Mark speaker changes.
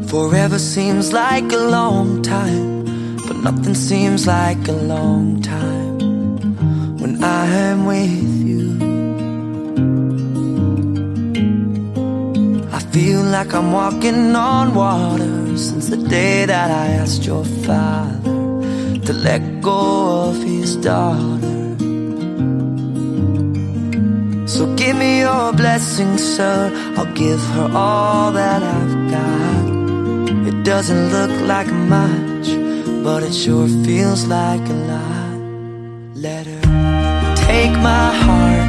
Speaker 1: Forever seems like a long time, but nothing seems like a long time when I am with you. I feel like I'm walking on water since the day that I asked your father to let go of his daughter. So give me your blessing, sir, I'll give her all that I've got. It doesn't look like much, but it sure feels like a lot. Let her take my heart